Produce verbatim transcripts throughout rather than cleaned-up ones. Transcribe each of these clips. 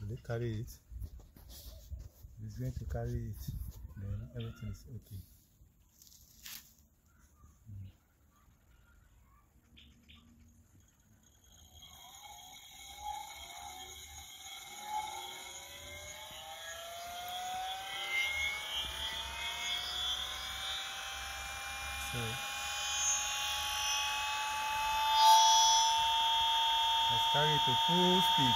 let's carry it. It's going to carry it, then everything is okay. So let's carry it to full speed.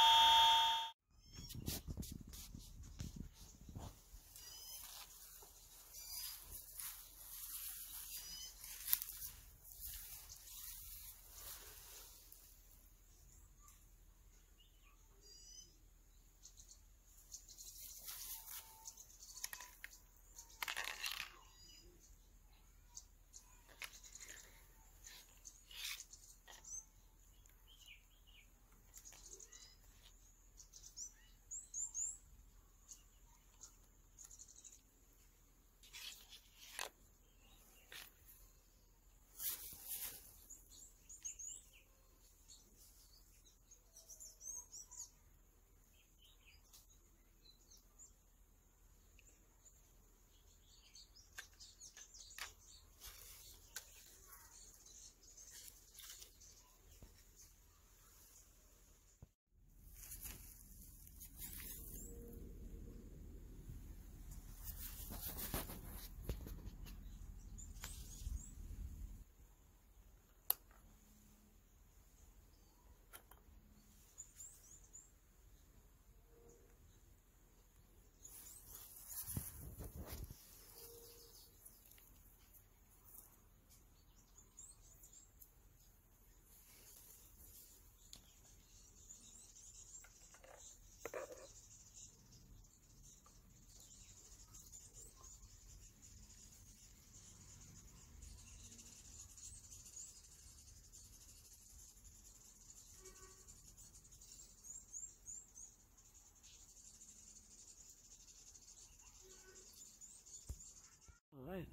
All right.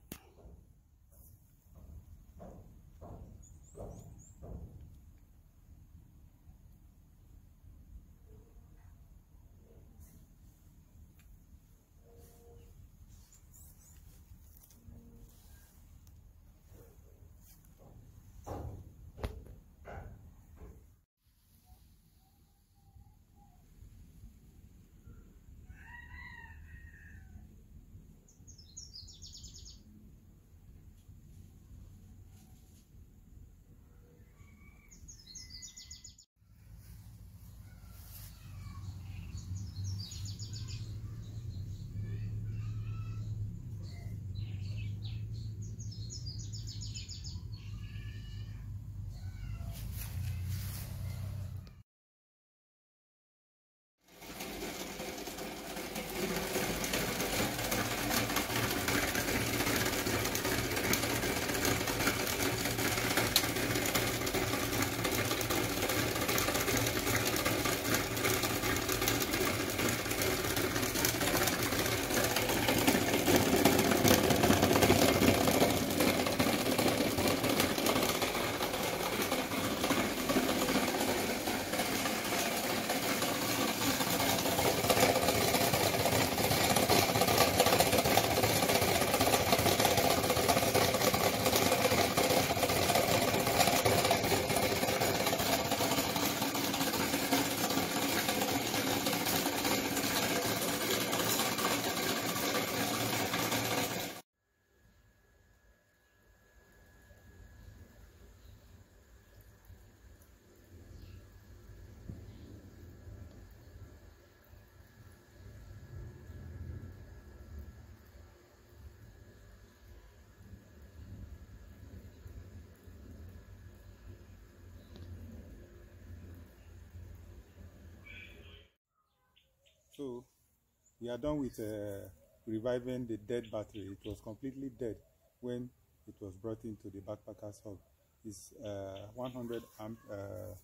So we are done with uh, reviving the dead battery. It was completely dead when it was brought into the backpacker's hub. It's uh, one hundred amp uh,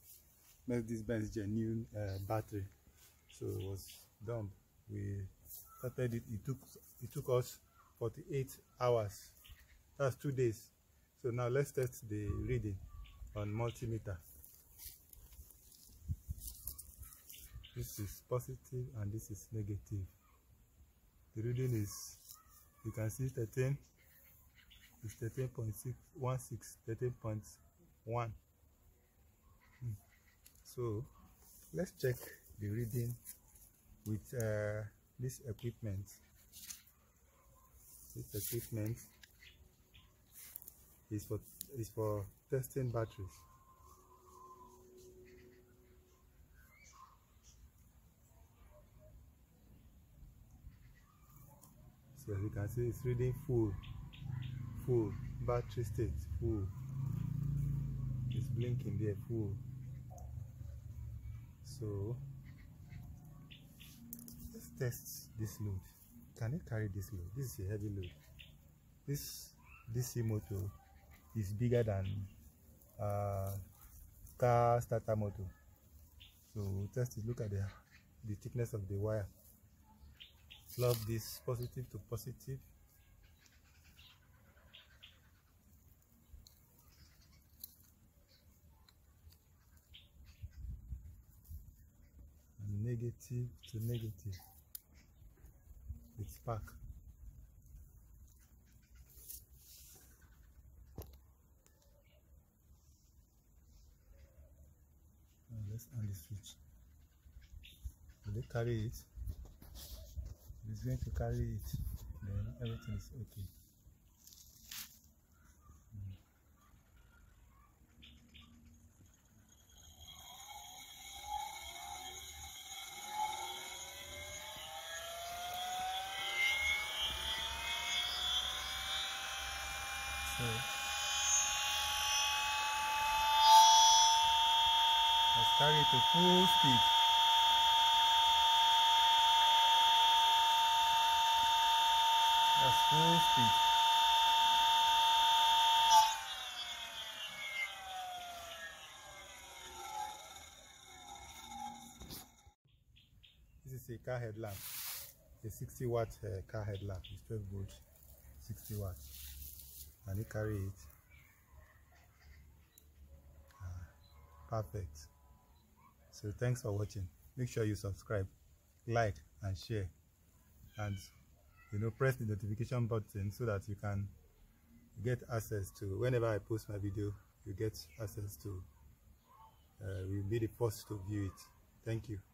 Mercedes Benz genuine uh, battery. So it was done. We started it. It took it took us forty-eight hours. That's two days. So now let's test the reading on multimeter. This is positive and this is negative. The reading is, you can see thirteen, it's thirteen point six one six, thirteen point one. Hmm. So let's check the reading with uh, this equipment. This equipment is for is for testing batteries. So as you can see, it's reading full, full battery state, full. It's blinking there, full. So let's test this load. Can it carry this load? This is a heavy load. This D C motor is bigger than uh, car starter motor. So we'll test it. Look at the the thickness of the wire. Plug this positive to positive. And negative to negative. It's spark. Now let's on the switch. Will they carry it? It's going to carry it, then everything is okay. Mm. So let's carry it to full speed. That's full speed. This is a car headlamp, a sixty watt uh, car headlamp. It's twelve volt, sixty watt, and you carry it. Ah, perfect. So thanks for watching. Make sure you subscribe, like, and share, and you know, press the notification button so that you can get access to, whenever I post my video, you get access to, uh, you'll be the first to view it. Thank you.